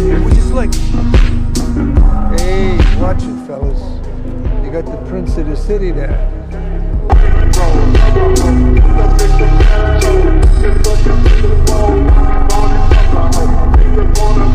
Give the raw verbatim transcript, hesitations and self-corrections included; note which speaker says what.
Speaker 1: What's your slick?
Speaker 2: Hey, watch it, fellas. You got the prince of the city there.
Speaker 3: Wanna